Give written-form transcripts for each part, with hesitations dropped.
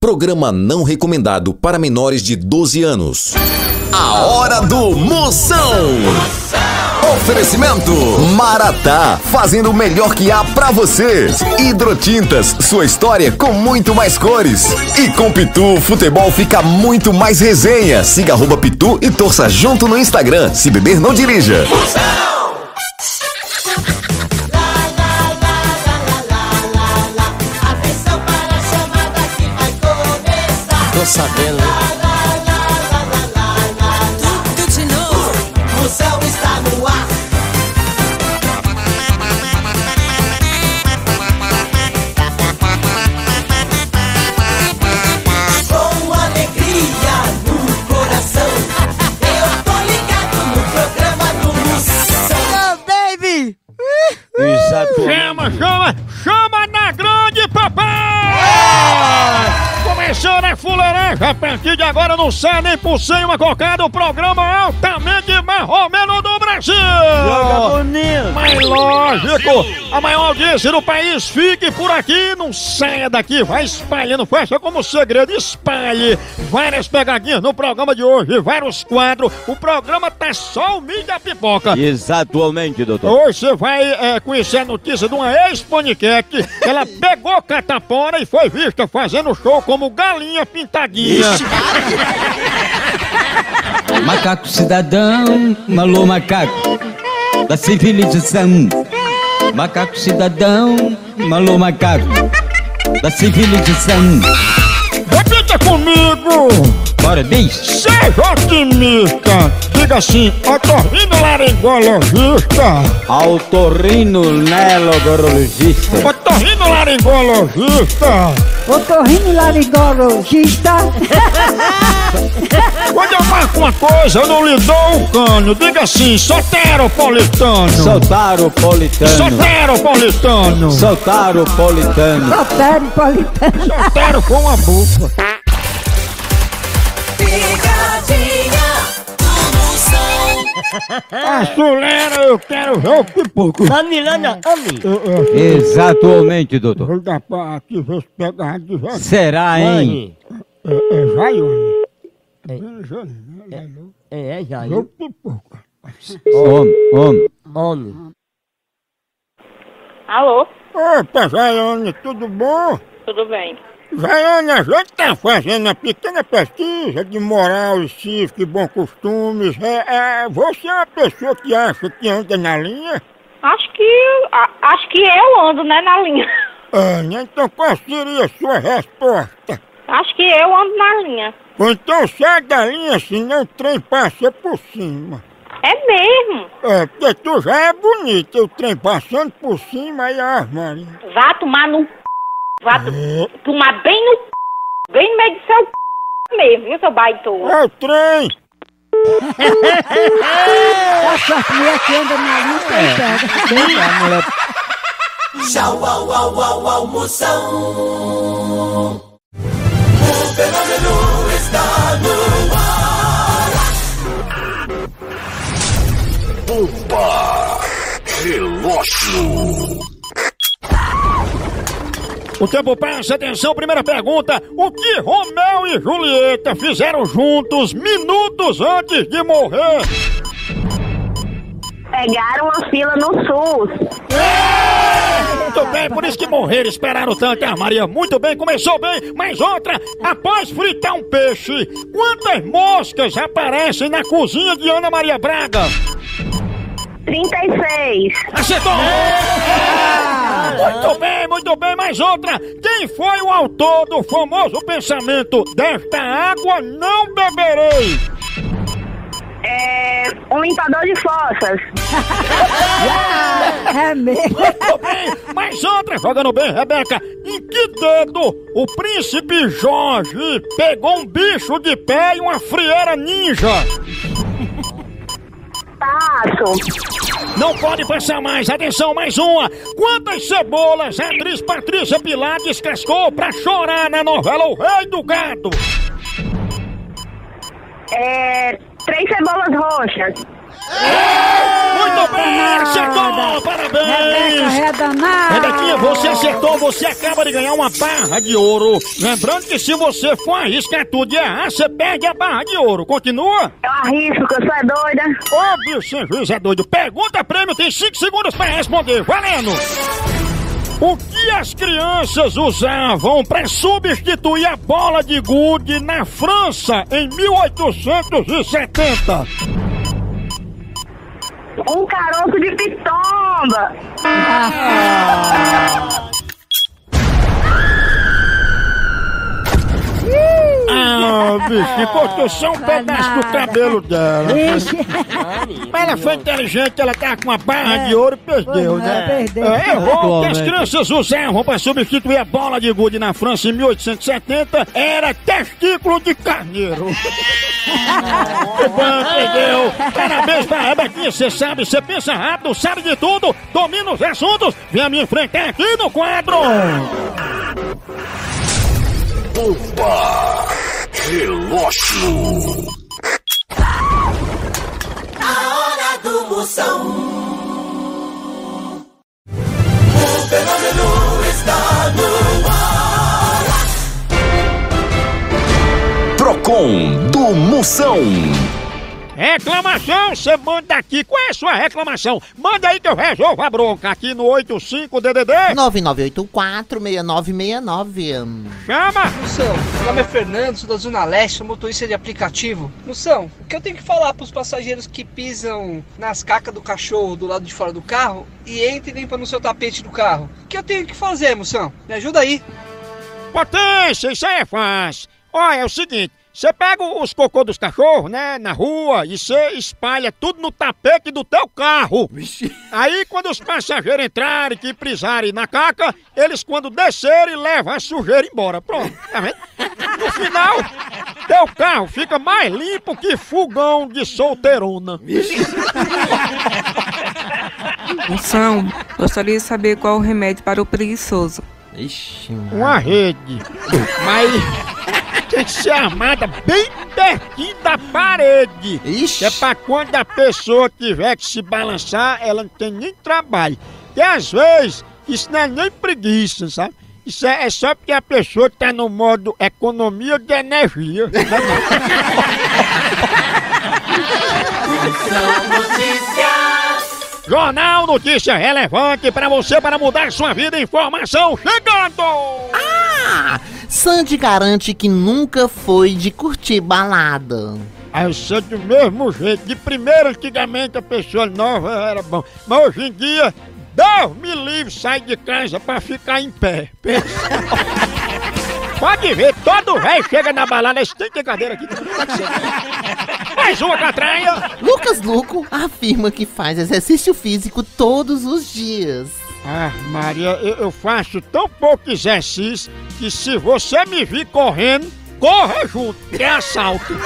Programa não recomendado para menores de 12 anos. A Hora do Moção. Oferecimento Maratá, fazendo o melhor que há pra você. Hidrotintas, sua história com muito mais cores. E com Pitu, o futebol fica muito mais resenha. Siga @Pitu e torça junto no Instagram. Se beber, não dirija. Atenção para a chamada que vai começar. Tô sabendo, né? Tudo de novo. Moção está no ar. Com alegria no coração, eu tô ligado no programa do Moção. Oh, baby! Exato. Chama na grande, papai! Começando a fuleiragem, a partir de agora não sai nem por cem uma cocada, o programa altamente marromeno do Brasil! Joga bonito! Mas lógico, a maior audiência do país, fique por aqui, não saia daqui, vai espalhando, faça como segredo, espalhe várias pegadinhas no programa de hoje, vários quadros, o programa tá só o milho da pipoca. Exatamente, doutor. Hoje você vai conhecer a notícia de uma ex-paniquete. Ela pegou catapora e foi vista fazendo show como galinha pintadinha. Macaco cidadão, alô macaco da civilização. Macaco cidadão, alô macaco da civilização. Repita comigo! Bora, diz! Seja otimista! Diga assim, otorrinolaringologista! Autorrinolaringologista. Otorrinolaringologista! Otorrinolaringologista. Quando eu marco uma coisa, eu não lhe dou um cano. Diga assim, soteropolitano! Sotaropolitano. Soteropolitano! Sotaropolitano. Oteripolitano. Sotero com uma bufa! Pegadinha do Moção. A Sulera, eu quero ver o pipoco! Familana, homem. Exatamente, doutor. Vou dar pra aqui ver se pega de volta. Será, hein? É Jaione. É, já. Meu pipoca. Homem. Alô, Opa, Jaione, tudo bom? tudo bem? Jaione, a gente tá fazendo uma pequena pesquisa de moral e cívica e bons costumes. Você é uma pessoa que acha que anda na linha? Acho que eu ando, né, na linha. Né? Então qual seria a sua resposta? Acho que eu ando na linha. Ou então sai da linha, senão o trem passa por cima. É mesmo? Porque tu já é bonita, o trem passando por cima e a Maria. Vá tomar no Vá tomar bem no bem no meio do seu mesmo, viu, seu baitola? É o trem! A sorte minha que anda na linha pega. Tchau, au, Moção. O fenômeno está no ar. Opa! Relógio. O tempo passa, atenção, primeira pergunta. O que Romeu e Julieta fizeram juntos minutos antes de morrer? Pegaram uma fila no SUS. Muito bem, por isso que morreram, esperaram tanto, Maria. Muito bem, começou bem, mas outra. Após fritar um peixe, quantas moscas aparecem na cozinha de Ana Maria Braga? 36. Acertou! Muito bem, mais outra. Quem foi o autor do famoso pensamento desta água não beberei? Um limpador de fossas. É mesmo. Muito bem, mais outra. Jogando bem, Rebeca. Em que dedo o príncipe Jorge pegou um bicho de pé e uma frieira ninja? Passo. Não pode passar mais, atenção, mais uma. Quantas cebolas a atriz Patrícia Pilar descascou pra chorar na novela O Rei do Gado? 3 cebolas roxas. Muito bem, acertou! Parabéns! Rebequinha, você acertou, você acaba de ganhar uma barra de ouro. Lembrando que se você for arriscar tudo e errar, você perde a barra de ouro. Continua? Eu arrisco, que eu sou doida. Ô, bicho, juiz é doido. Pergunta prêmio, tem 5 segundos pra responder. Valendo! O que as crianças usavam para substituir a bola de gude na França em 1870? Um caroço de pitomba. Ah, bicho, cortou só um pedaço do cabelo dela. Mas ela foi inteligente, ela tava com uma barra de ouro e perdeu, né? Perdeu. Errou. O que as crianças usavam para substituir a bola de gude na França em 1870 era testículo de carneiro. Que bom, perdeu. Parabéns pra Rebequinha, você sabe, você pensa rápido, sabe de tudo, domina os assuntos. Vem me enfrentar aqui no quadro. Opa! Relógio! A hora do Moção. O fenômeno está no ar. Procon do Moção. Reclamação, você manda aqui. Qual é a sua reclamação? Manda aí que eu resolvo a bronca aqui no 85-DDD. 9984-6969. Chama! Moção, meu nome é Fernando, sou da Zona Leste, sou motorista de aplicativo. Moção, o que eu tenho que falar pros passageiros que pisam nas cacas do cachorro do lado de fora do carro e entram e limpam no seu tapete do carro? O que eu tenho que fazer, Moção? Me ajuda aí. Potência, isso aí é fácil. Olha, é o seguinte, você pega os cocô dos cachorros, né, na rua e você espalha tudo no tapete do teu carro. Aí quando os passageiros entrarem, que pisarem na caca, eles quando descerem levam a sujeira embora. Pronto, tá vendo? No final, teu carro fica mais limpo que fogão de solteirona. Moção, gostaria de saber qual o remédio para o preguiçoso. Ixi, Uma rede, mas tem que ser armada bem pertinho da parede. Ixi. É pra quando a pessoa tiver que se balançar, ela não tem nem trabalho. E às vezes, isso não é nem preguiça, sabe? Isso é só porque a pessoa tá no modo economia de energia. Jornal Notícia Relevante pra você, para mudar sua vida. Informação chegando! Sandy garante que nunca foi de curtir balada. Aí eu sou do mesmo jeito. De primeiro, antigamente, a pessoa nova era bom. Mas hoje em dia, Deus me livre, sai de casa pra ficar em pé. Pensa. Pode ver, todo velho chega na balada. Isso tem cadeira aqui. Mais uma catraia. Lucas Luco afirma que faz exercício físico todos os dias. Ah, Maria, eu faço tão pouco exercício que se você me vir correndo, corra junto, que é assalto.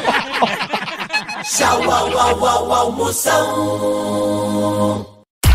Tchau, au, au, au, au, Moção.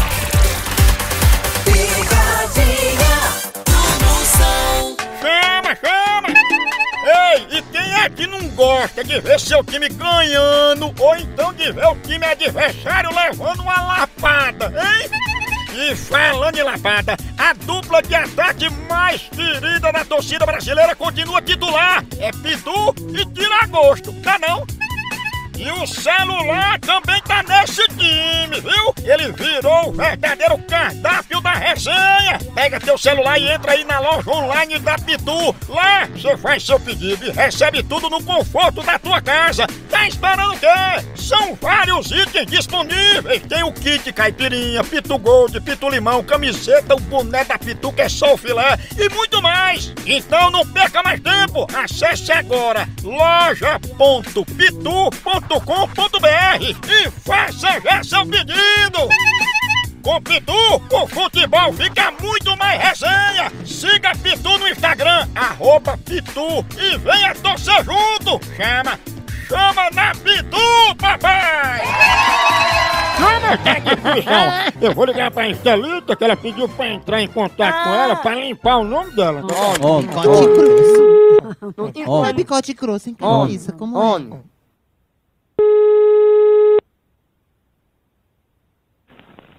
Picadinha do Moção. Chama, chama! Ei, e quem é que não gosta de ver seu time ganhando ou então de ver o time adversário levando uma lapada, hein? E falando em lapada, a dupla de ataque mais querida da torcida brasileira continua titular. É Pitu e Tiragosto, tá não? E o celular também tá nesse time, viu? Ele virou o verdadeiro cardápio da resenha. Pega teu celular e entra aí na loja online da Pitu. Lá você faz seu pedido e recebe tudo no conforto da tua casa. Tá esperando o quê? São vários itens disponíveis. Tem o kit caipirinha, Pitu Gold, Pitu Limão, camiseta, o boné da Pitu que é só o filé e muito mais. Então não perca mais tempo. Acesse agora loja.pitu.com.br e faça já seu pedido! Com Pitu, o futebol fica muito mais resenha! Siga Pitu no Instagram, @Pitu e venha torcer junto! Chama na Pitu, papai! Chama, tá difícil! Eu vou ligar pra Estelita, que ela pediu pra entrar em contato com ela pra limpar o nome dela. Bicote grosso. Não é bicote grosso, hein? Que isso? Como é?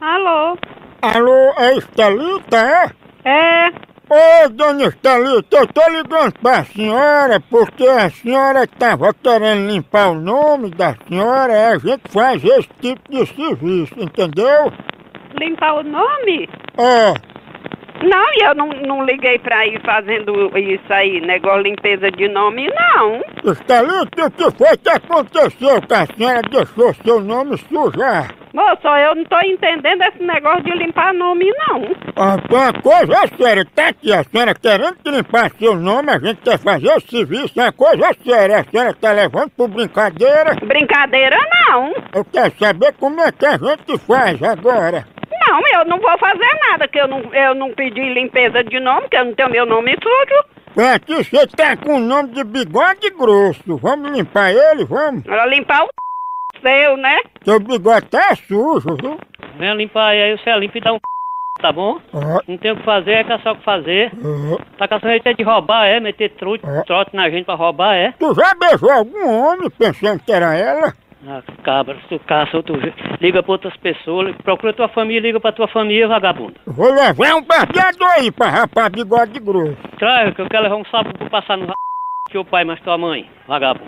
Alô? Alô, é Estelita, é? É? Ô, dona Estelita, eu tô ligando pra senhora porque a senhora tava querendo limpar o nome da senhora, a gente faz esse tipo de serviço, entendeu? Limpar o nome? É. Não, eu não liguei pra ir fazendo isso aí, negócio de limpeza de nome, não. Estelita, o que foi que aconteceu que a senhora deixou seu nome sujar? Moço, eu não tô entendendo esse negócio de limpar nome, não. Ah, uma coisa séria, tá aqui, a senhora querendo limpar seu nome, a gente quer fazer o serviço, é uma coisa séria, a senhora tá levando por brincadeira? Brincadeira, não. Eu quero saber como é que a gente faz agora. Não, eu não vou fazer nada, que eu não pedi limpeza de nome, que eu não tenho meu nome sujo. Aqui você tá com o nome de Bigode Grosso, vamos limpar ele, vamos? Pra limpar o seu, né? Seu bigode tá sujo, viu? Venha limpar aí você limpa e dá um tá bom? Não tem o que fazer, é caçar o que fazer. Tá caçando jeito de roubar, é? Meter trote na gente pra roubar, é? Tu já beijou algum homem pensando que era ela? Ah, cabra, se tu caça, tu liga pra outras pessoas, procura tua família, liga pra tua família, vagabundo. Vou levar um barbeador aí pra rapar Bigode Grosso. Traz, que eu quero levar um sapo pra passar no teu pai, mas tua mãe, vagabundo.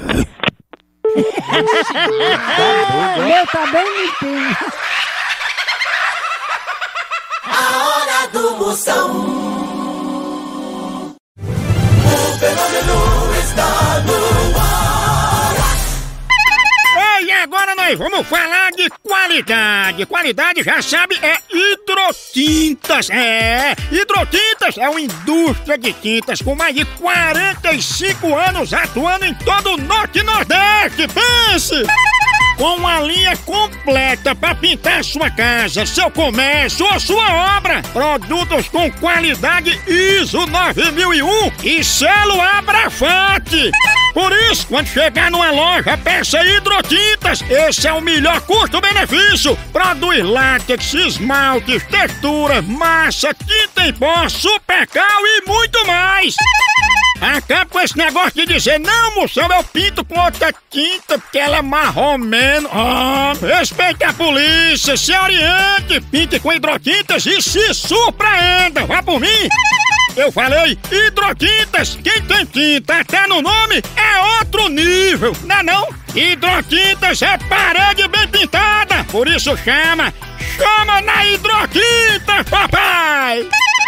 Meu tá bem limpinho. A hora do Moção. O fenômeno está no ar. E agora nós vamos falar de qualidade. Qualidade, já sabe, é Hidrotintas. Hidrotintas é uma indústria de tintas com mais de 45 anos atuando em todo o Norte e Nordeste. Pense! Com uma linha completa para pintar sua casa, seu comércio ou sua obra. Produtos com qualidade ISO 9001 e selo Abrafate. Por isso, quando chegar numa loja, peça Hidrotintas. Esse é o melhor custo-benefício. Produz látex, esmaltes, texturas, massa, tinta em pó, supercal e muito mais. Acaba com esse negócio de dizer, não, moção, eu pinto com outra tinta porque ela é marromeno. Respeite a polícia, se oriente, pinte com Hidrotintas e se surpreenda. Vá por mim. Eu falei Hidrotintas, quem tem tinta até no nome é outro nível, não é não? Hidrotintas é parede bem pintada, por isso chama na Hidrotintas, papai!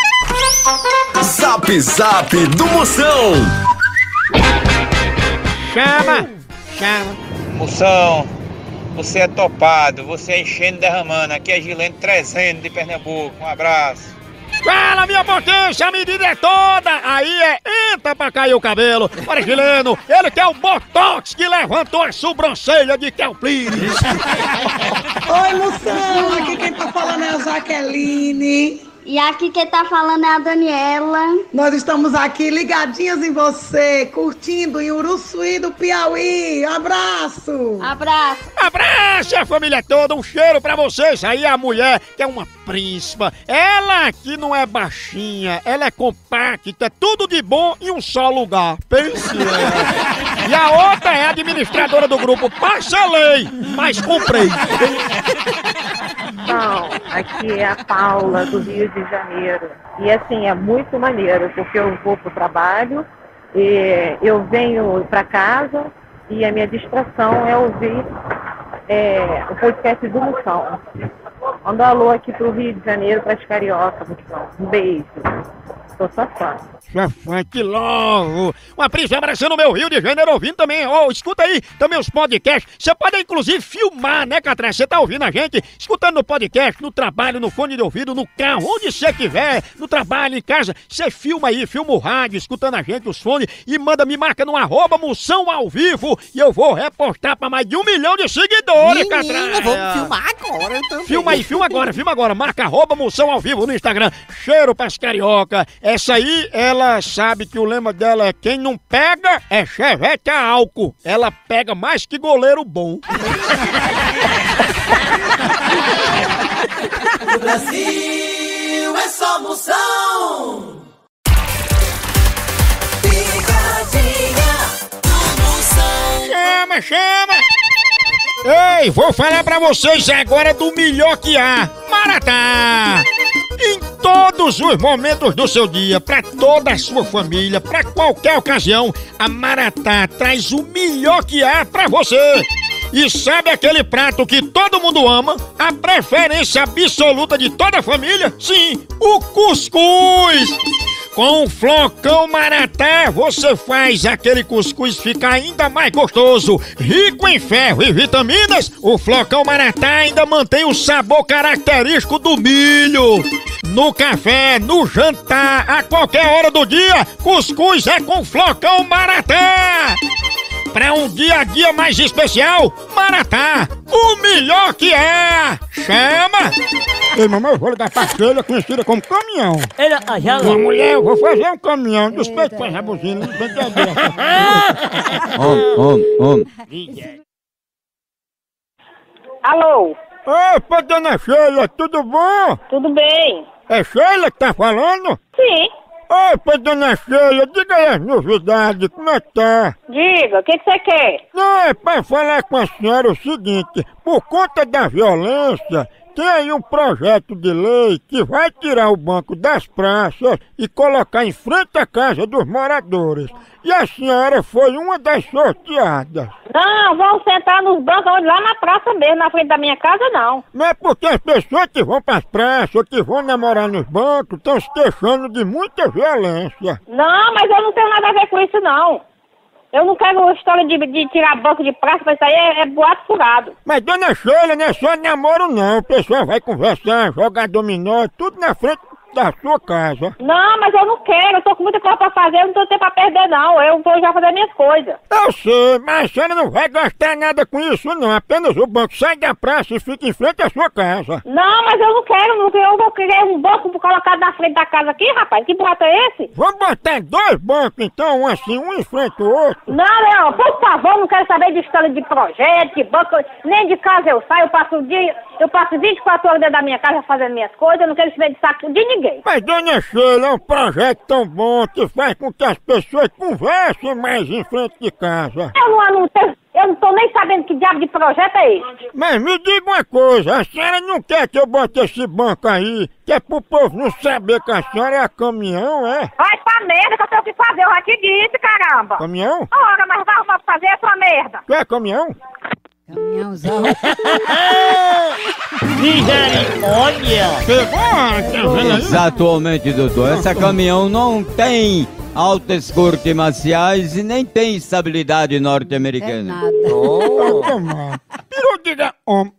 Zap Zap do Moção. Chama. Moção, você é topado, você é enchendo e derramando. Aqui é Gilene 300 de Pernambuco. Um abraço. Fala, minha potência, a medida é toda! Aí entra pra cair o cabelo. Para Gileno, ele que é o Botox que levantou a sobrancelha de Kelpires. Oi, Moção, aqui quem tá falando é a Jaqueline. E aqui quem tá falando é a Daniela. Nós estamos aqui ligadinhas em você, curtindo em Uruçuí do Piauí. Abraço! Abraço a família toda, um cheiro pra vocês. Aí a mulher que é uma príncipa. Ela aqui não é baixinha, ela é compacta, tudo de bom em um só lugar. Pense. E a outra é a administradora do grupo. Passa a lei, mas comprei. Não, aqui é a Paula, do Rio de Janeiro. E assim, é muito maneiro, porque eu vou pro trabalho, e eu venho pra casa e a minha distração é ouvir o podcast do Moção. Manda um alô aqui pro Rio de Janeiro, pras cariocas, Moção. Um beijo. Sou sua fã. Sua que louco! Uma príncipe abraçando o meu Rio de Janeiro, ouvindo também. Escuta aí também os podcasts. Você pode inclusive filmar, né, Catré? Você tá ouvindo a gente, escutando no podcast, no trabalho, no fone de ouvido, no carro, onde você estiver, no trabalho, em casa. Você filma aí, filma o rádio, escutando a gente, os fones, e me marca no @Moção ao vivo, e eu vou repostar pra mais de 1 milhão de seguidores, Catré. Vamos filmar agora também. Filma aí, filma agora. Marca @Moção ao vivo no Instagram. Cheiro pras carioca. Essa aí, ela sabe que o lema dela é quem não pega é chevette a álcool. Ela pega mais que goleiro bom. No Brasil é só Moção. Picadinha do Moção. Chama! Ei, vou falar pra vocês agora do melhor que há, Maratá! Em todos os momentos do seu dia, pra toda a sua família, pra qualquer ocasião, a Maratá traz o melhor que há pra você! E sabe aquele prato que todo mundo ama? A preferência absoluta de toda a família? Sim, o cuscuz! Com o flocão Maratá, você faz aquele cuscuz ficar ainda mais gostoso. Rico em ferro e vitaminas, o flocão Maratá ainda mantém o sabor característico do milho. No café, no jantar, a qualquer hora do dia, cuscuz é com flocão Maratá. Pra um dia a dia mais especial, Maratá, o melhor que é! Chama! Ei, mamãe, eu vou ligar pra Sheila, conhecida como caminhão. Uma mulher, eu vou fazer um caminhão, despeito pra rabuzina, não tem que Alô? Opa, dona Sheila, tudo bom? Tudo bem. É Sheila que tá falando? Sim. Opa, dona Sheila, diga aí as novidades, como é que tá? Diga, o que você quer? Não, é pra falar com a senhora o seguinte, por conta da violência, tem aí um projeto de lei que vai tirar o banco das praças e colocar em frente à casa dos moradores. E a senhora foi uma das sorteadas. Não, vão sentar nos bancos lá na praça mesmo, na frente da minha casa não. Não é porque as pessoas que vão pras praças, que vão namorar nos bancos, estão se queixando de muita violência. Não, mas eu não tenho nada a ver com isso não. Eu não quero história de tirar banco de praça, mas isso aí é boato furado. Mas dona Sheila, não é só namoro não, o pessoal vai conversar, jogar dominó, tudo na frente da sua casa. Não, mas eu não quero, eu tô com muita coisa pra fazer, eu não tô tempo pra perder não, eu vou já fazer minhas coisas. Eu sei, mas a senhora não vai gastar nada com isso não, apenas o banco sai da praça e fica em frente à sua casa. Não, mas eu não quero, eu vou querer um banco colocado na frente da casa aqui, rapaz, que boato é esse? Vamos botar 2 bancos então, um assim, um em frente ao outro. Não, por favor, não quero saber de história de projeto, de banco, nem de casa eu saio, eu passo 24 horas dentro da minha casa fazendo minhas coisas, eu não quero saber de saco de ninguém. Mas dona Sheila, é um projeto tão bom que faz com que as pessoas conversem mais em frente de casa. Eu não tô nem sabendo que diabo de projeto é esse. Mas me diga uma coisa, a senhora não quer que eu bote esse banco aí, que é pro povo não saber que a senhora é caminhão, é? Vai pra merda que eu tenho que fazer, eu já te disse, caramba. Caminhão? Ora, mas vai pra fazer essa merda. Tu é caminhão? Caminhãozão. Misericórdia! Pegou? Exatamente, doutor. Essa caminhão não tem altas cortes marciais e nem tem estabilidade norte-americana. Pirou, diga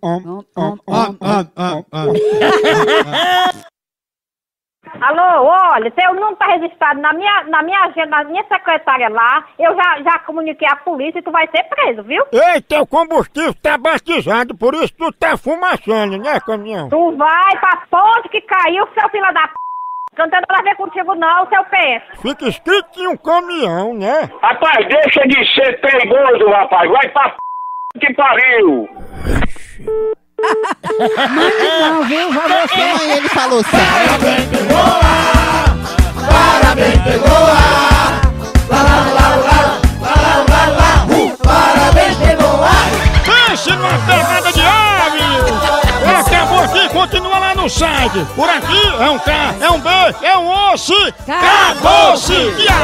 Alô, olha, seu nome tá registrado na minha agenda, na minha secretária lá, eu já comuniquei à polícia e tu vai ser preso, viu? Ei, teu combustível tá batizado, por isso tu tá fumaçando, né, caminhão? Tu vai pra ponte que caiu, seu filho da p***, que eu não tenho nada a ver contigo não, seu penso. Fica escrito em um caminhão, né? Rapaz, deixa de ser perigoso, rapaz, vai pra p*** que pariu! Mande não, viu? Mamãe, ele falou sério. Parabéns, pegou a! Parabéns, pegou a! Parabéns, pegou a! Pense numa pegada de ave! Acabou aqui, continua lá no site. Por aqui é um K, é um B, é um osso. Acabou-se!